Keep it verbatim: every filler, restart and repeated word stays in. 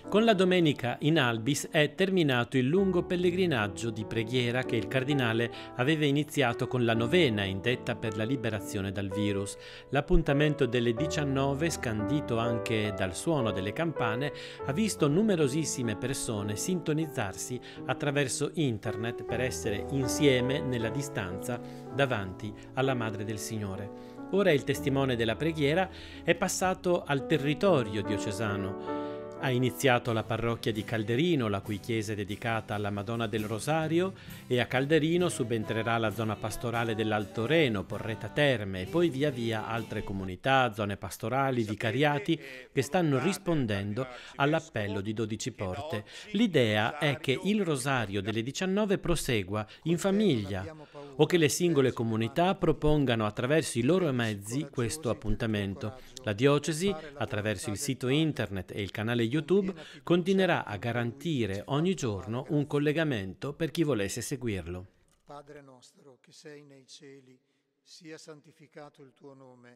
Con la domenica in Albis è terminato il lungo pellegrinaggio di preghiera che il cardinale aveva iniziato con la novena indetta per la liberazione dal virus. L'appuntamento delle diciannove, scandito anche dal suono delle campane, ha visto numerosissime persone sintonizzarsi attraverso internet per essere insieme nella distanza davanti alla Madre del Signore. Ora il testimone della preghiera è passato al territorio diocesano. Ha iniziato la parrocchia di Calderino, la cui chiesa è dedicata alla Madonna del Rosario, e a Calderino subentrerà la zona pastorale dell'Alto Reno, Porretta Terme, e poi via via altre comunità, zone pastorali, vicariati che stanno rispondendo all'appello di dodici porte. L'idea è che il Rosario delle diciannove prosegua in famiglia o che le singole comunità propongano attraverso i loro mezzi questo appuntamento. La diocesi, attraverso il sito internet e il canale YouTube, continuerà a garantire ogni giorno un collegamento per chi volesse seguirlo. Padre nostro che sei nei cieli, sia santificato il tuo nome,